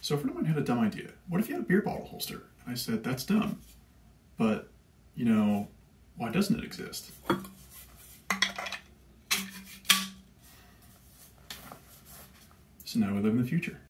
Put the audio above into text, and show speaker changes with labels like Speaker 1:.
Speaker 1: So a friend of mine had a dumb idea. What if you had a beer bottle holster? And I said, that's dumb. But, you know, why doesn't it exist? So now we live in the future.